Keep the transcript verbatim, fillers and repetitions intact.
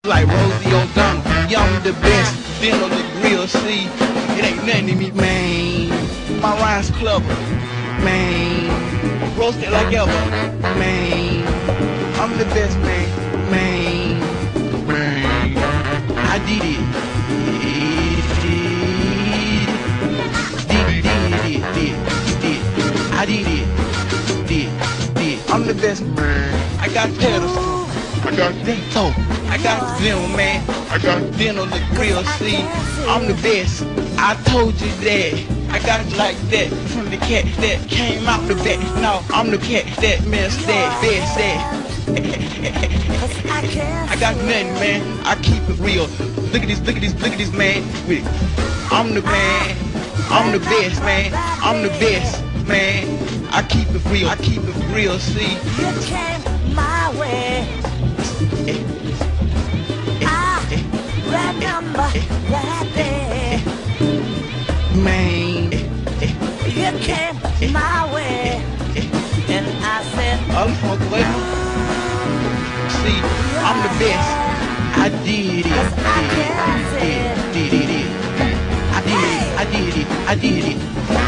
like Rosie O'Donnell. Yeah, I'm the best. Then on the grill, see, it ain't nothing to me, man. My rhymes clever, man. Roasted like ever, man. I'm the best, man, man, man. I did it. Did, did, did, did, did. I did it. Did, did. I'm the best, man. I got pedals. I got Vito, I got Venom, man. I got Venom the grill, see, I'm the best. I told you that. I got it like that from the cat that came out the back. No, I'm the cat that messed that, best that. I got nothing, man. I keep it real. Look at this, look at this, look at this, man. With it. I'm the man. I'm the best, man. I'm the best, man. I keep it real. I keep it real, see. You came my way. I remember that day. Man, You came my way, and I said, I'm from the see, I'm the best. I did it. I can't Did it. Did it. I did it. I did it. I did it.